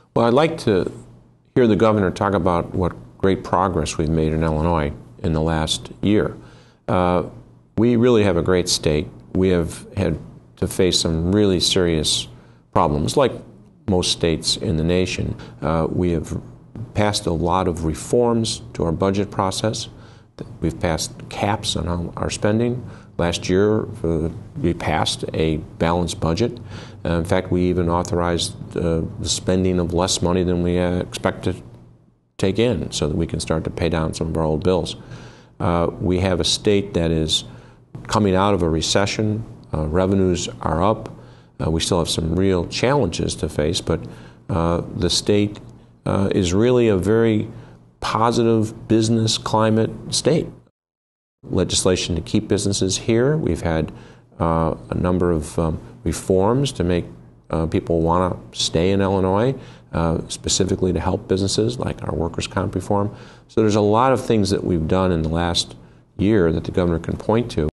Well, I'd like to hear the governor talk about what great progress we've made in Illinois in the last year. We really have a great state. We have had to face some really serious problems, like most states in the nation. We have passed a lot of reforms to our budget process. We've passed caps on our spending. Last year, we passed a balanced budget. In fact, we even authorized the spending of less money than we expect to take in so that we can start to pay down some of our old bills. We have a state that is coming out of a recession. Revenues are up. We still have some real challenges to face, but the state is really a very positive business climate state. Legislation to keep businesses here. We've had a number of reforms to make people want to stay in Illinois, specifically to help businesses, like our workers' comp reform. So there's a lot of things that we've done in the last year that the governor can point to.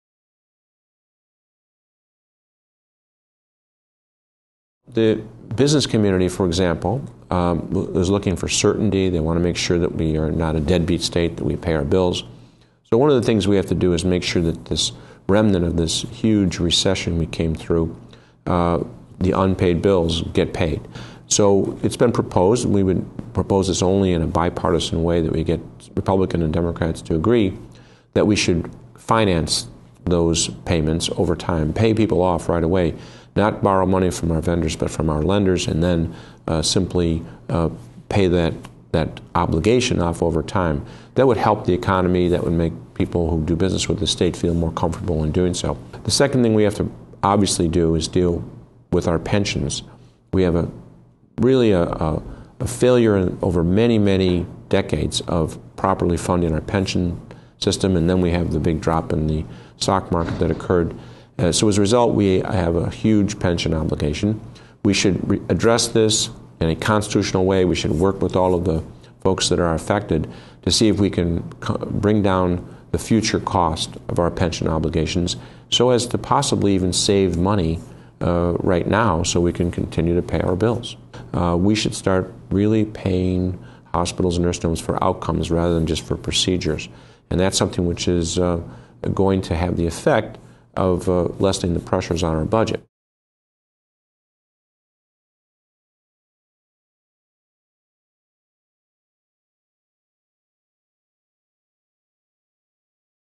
The business community, for example, is looking for certainty. They want to make sure that we are not a deadbeat state, that we pay our bills. So one of the things we have to do is make sure that this remnant of this huge recession we came through, the unpaid bills get paid. So it's been proposed, and we would propose this only in a bipartisan way, that we get Republicans and Democrats to agree that we should finance those payments over time, pay people off right away, not borrow money from our vendors but from our lenders, and then simply pay that obligation off over time. That would help the economy. That would make people who do business with the state feel more comfortable in doing so. The second thing we have to obviously do is deal with our pensions. We have really a failure over many, many decades of properly funding our pension system, and then we have the big drop in the stock market that occurred. So as a result, we have a huge pension obligation. We should address this in a constitutional way. We should work with all of the folks that are affected to see if we can bring down the future cost of our pension obligations so as to possibly even save money right now so we can continue to pay our bills. We should start really paying hospitals and nursing homes for outcomes rather than just for procedures. And that's something which is going to have the effect of lessening the pressures on our budget.